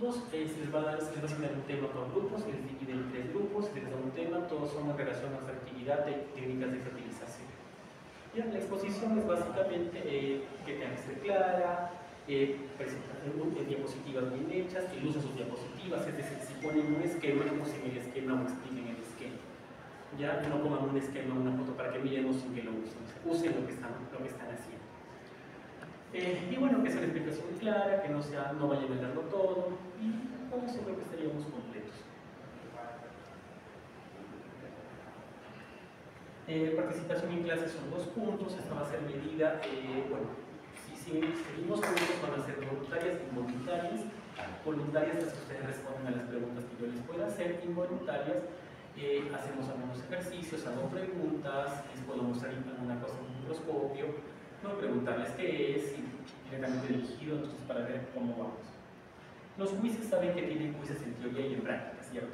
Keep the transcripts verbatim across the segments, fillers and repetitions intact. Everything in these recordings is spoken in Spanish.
puntos, eh, se, les va a dar, se les va a asignar un tema por grupos, se les divide en tres grupos, se les da un tema, todos son en relación a fertilidad y técnicas de fertilización. Ya, la exposición es básicamente eh, que tenga que ser clara, eh, presentar en diapositivas bien hechas, el uso de sus diapositivas, es decir, si ponen un esquema, usen el esquema o expliquen el esquema. Ya, no pongan un esquema, una foto para que miremos sin que lo usen, usen lo que están, lo que están haciendo. Eh, y bueno, que sea una explicación clara, que no, sea, no vaya a verlo todo, y con eso creo que estaríamos completos. Eh, participación en clases son dos puntos, esta va a ser medida, eh, bueno, si, si seguimos juntos van a ser voluntarias e involuntarias. Voluntarias las que ustedes responden a las preguntas que yo les pueda hacer, involuntarias eh, hacemos algunos ejercicios, hago preguntas, les puedo mostrar alguna cosa en un microscopio, no preguntarles qué es, y directamente dirigido, entonces para ver cómo vamos. Los quizzes saben que tienen quizzes en teoría y en práctica, ¿cierto?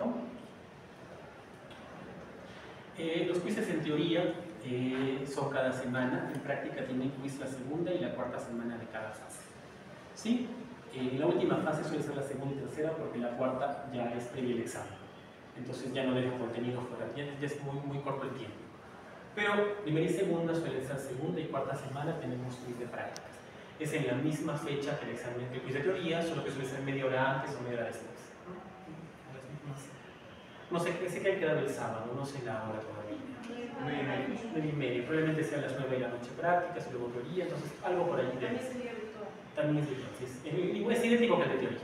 Eh, los quizzes en teoría eh, son cada semana, en práctica tienen quiz la segunda y la cuarta semana de cada fase. ¿Sí? Eh, la última fase suele ser la segunda y tercera porque la cuarta ya es previa al examen. Entonces ya no dejo contenido fuera, ya, ya es muy, muy corto el tiempo. Pero primera y segunda suele ser segunda y cuarta semana tenemos quiz de prácticas. Es en la misma fecha que el examen de quiz de teoría, solo que suele ser media hora antes o media hora después. No sé, sé que ha quedado el sábado, no sé la hora todavía. nueve y media, probablemente sea a las nueve de la noche prácticas y luego teoría, entonces algo por ahí. También sería virtual. También es virtual, es, es idéntico que el de teoría.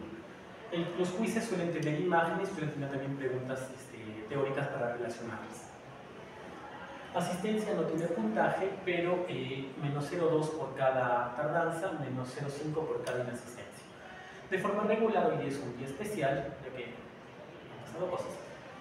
El, los quizzes suelen tener imágenes, suelen tener también preguntas este, teóricas para relacionarlas. Asistencia no tiene puntaje, pero eh, menos cero coma dos por cada tardanza, menos cero coma cinco por cada inasistencia. De forma regular, hoy día es un día especial, ya que han pasado cosas.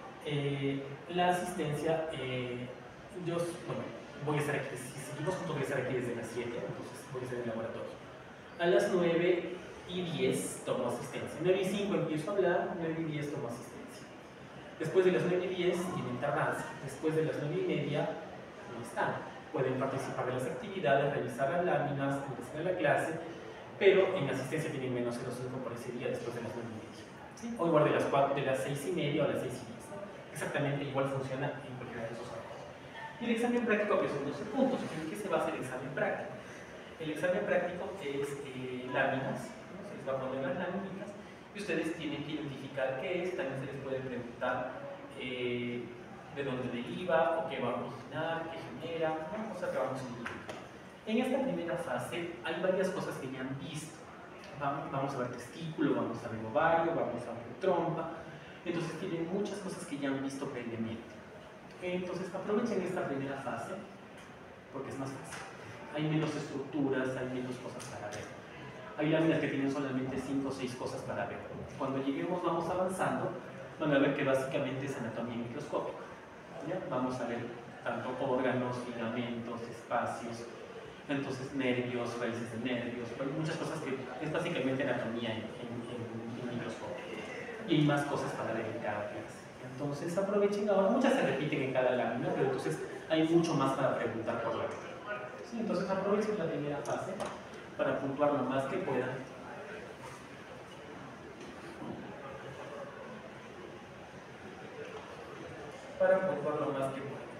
Eh, la asistencia, eh, yo bueno, voy a estar aquí, si seguimos juntos voy a estar aquí desde las siete, entonces voy a estar en el laboratorio. A las nueve y diez tomo asistencia, nueve y cinco empiezo a hablar, nueve y diez tomo asistencia. Después de las nueve y diez tienen tardanza, después de las nueve y media no están. Pueden participar de las actividades, revisar las láminas, empezar a la clase, pero en asistencia tienen menos cero coma cinco por ese día después de las nueve y media. ¿Sí? O igual de las, cuatro, de las seis y media o las seis y diez. Exactamente igual funciona en cualquiera de esos órganos. Y el examen práctico, que son doce puntos. ¿En qué se basa el examen práctico? El examen práctico es eh, láminas, ¿no? Se les va a poner las láminas y ustedes tienen que identificar qué es. También se les puede preguntar eh, de dónde deriva o qué va a originar, qué genera, una cosa que vamos a identificar. En esta primera fase hay varias cosas que ya han visto. Vamos a ver testículo, vamos a ver ovario, vamos a ver trompa. Entonces tienen muchas cosas que ya han visto previamente. Entonces aprovechen esta primera fase porque es más fácil. Hay menos estructuras, hay menos cosas para ver. Hay láminas que tienen solamente cinco o seis cosas para ver. Cuando lleguemos, vamos avanzando, van a ver que básicamente es anatomía microscópica. ¿Ya? Vamos a ver tanto órganos, ligamentos, espacios, entonces nervios, raíces de nervios, muchas cosas que es básicamente anatomía en, en, en, en microscopio. Y hay más cosas para ver en cada clase. Entonces aprovechen ahora, muchas se repiten en cada lámina, pero entonces hay mucho más para preguntar por la vida. ¿Sí? Entonces aprovechen la primera fase para puntuar lo más que puedan. Para puntuar lo más que puedan.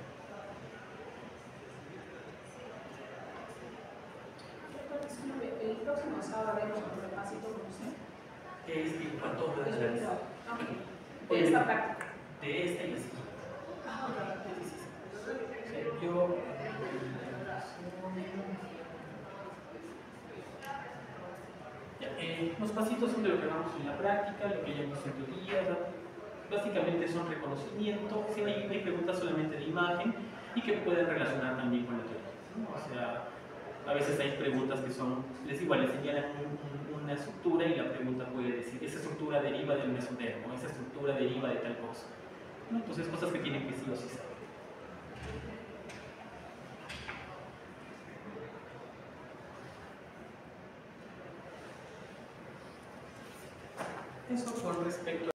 El próximo sábado haremos un repasito con usted. Es en cuanto a las de esta práctica. De esta y la siguiente. Ah, ok. Sí, sí, sí. Yo. Ya, eh, los pasitos son de lo que vamos en la práctica, lo que ya hemos en teoría, ¿no? Básicamente son reconocimiento, sí, hay, hay preguntas solamente de imagen y que pueden relacionar también con la teoría, ¿no? O sea, a veces hay preguntas que son, les igual, les señalan un, un, una estructura y la pregunta puede decir, esa estructura deriva del mesodermo, esa estructura deriva de tal cosa, ¿no? Entonces cosas que tienen que sí o sí saber. Eso con respecto a